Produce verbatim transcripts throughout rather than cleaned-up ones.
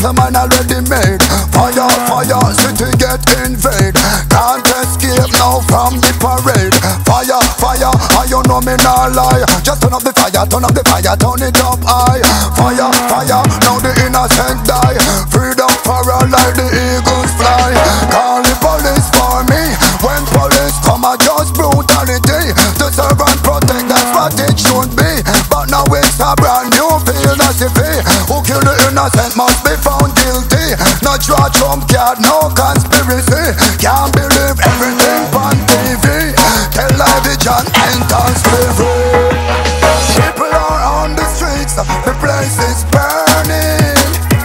people man already made. Fire, fire, city get invade. Can't escape now from the parade. Fire, fire, and you know me not lie. Just turn up the fire, turn up the fire, turn it up high. Fire, fire, now the innocent die. Freedom for all like the eagles fly. Call the police for me. When police come I just brutality. To serve and protect, that's what it should be. But now it's a brand new philosophy. Who kill the innocent must be found guilty. Not draw Trump card, no conspiracy. Can't believe everything on T V. Television enters slavery. People are on the streets, the place is burning.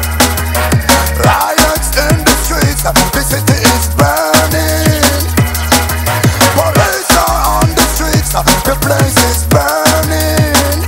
Riots in the streets, the city is burning. Police are on the streets, the place is burning.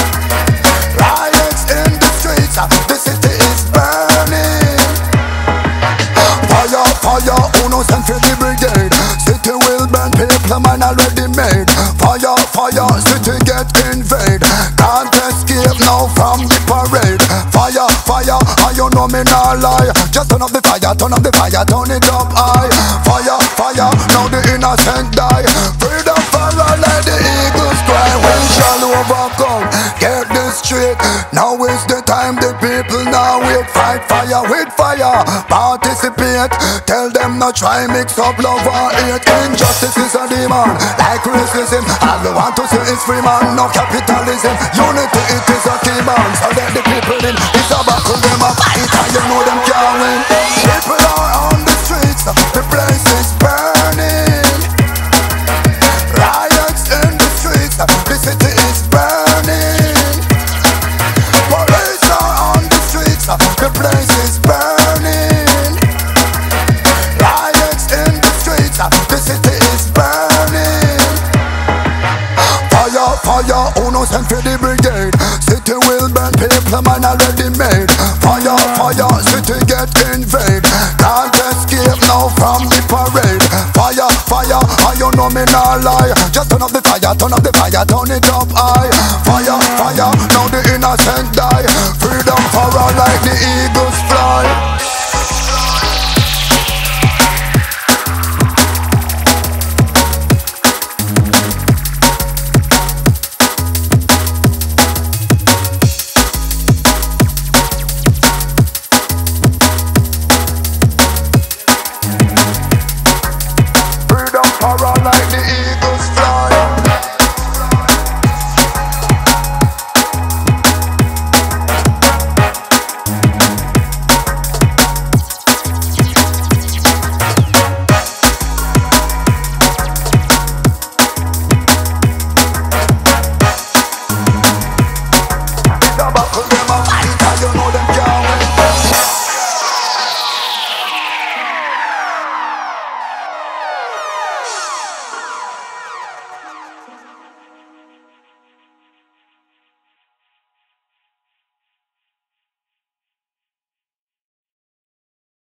Riots in the streets, the city is burning. Fire, fire, uno send for the brigade. City will burn, people man already made. Fire, fire, city get invade. Can't escape now from the parade. Fire, fire, and you know me not lie. Just turn up the fire, turn up the fire, turn it up high. Fire, fire, now the innocent die. Freedom for all like the eagles cry. We shall overcome, get this straight. Now is the time the people now will fight fire with fire. Participate, tell them not try mix up love or hate. Injustice is a demon, like racism. All we want to see is free man, no capitalism. Unity it is a key bond, so let the people in. It's a battle, them a fight, and you know them can't win. People are on the streets, the place is burning. Riots in the streets, the city is burning. Police are on the streets, the place is burning. Riots in the streets, the city is burning. Fire, fire, uno send for the brigade. City will burn, people man already made. Fire, fire, city get invade. Can't escape now from the parade. Fire, fire, and you know me not lie. Just turn up the fire, turn up the fire, turn it up high. Fire, fire, now the innocent